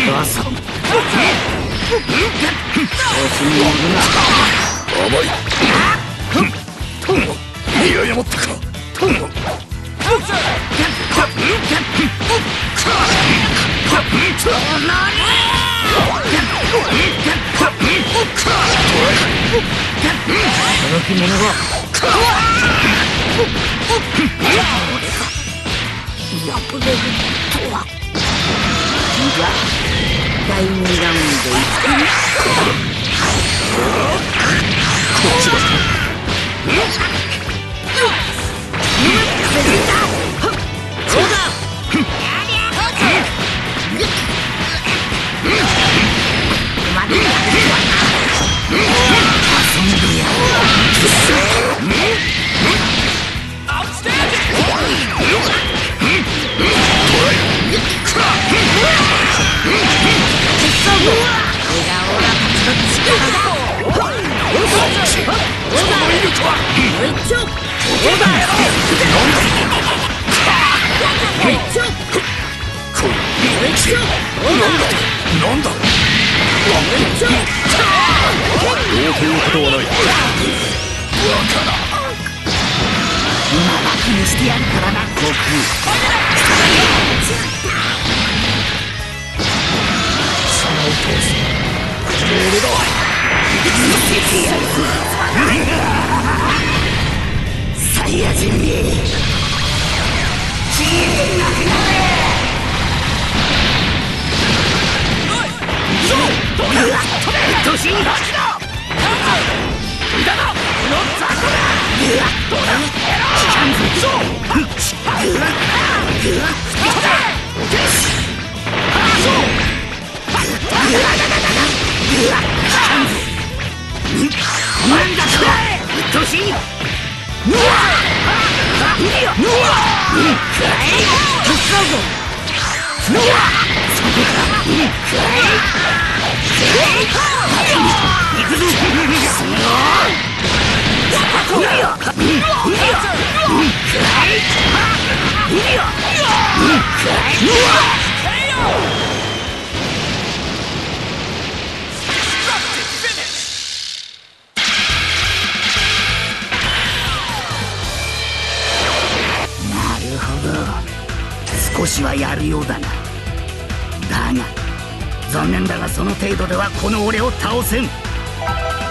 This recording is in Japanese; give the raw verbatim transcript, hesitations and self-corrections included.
いやいやもったか。驚き者が破れるとは。だいにラウンドいくか。こっちだ。そうだ。なんだ。両手のことはない。今楽にしてやるからな、悟空。島を通すこの俺だ。見せてやるぞサイヤ人め、消えてなくなれ。どうだ。どうしよう。無駄だ。この雑魚だ。どうだ。チャンス。そう。ぐわっぐわっ吹き飛べ。そう。ぐわっぐわっチャンス。なんだこれ。うっとうしい。うわっうわっうわっうんくらえ。手伝うぞ。うわっそこからうんくらえ。行くぞ。すごい。うりゃうりゃうんくらい。うりゃうんくらい。うわっなるほど。少しはやるようだな。だが残念だがその程度ではこの俺を倒せん。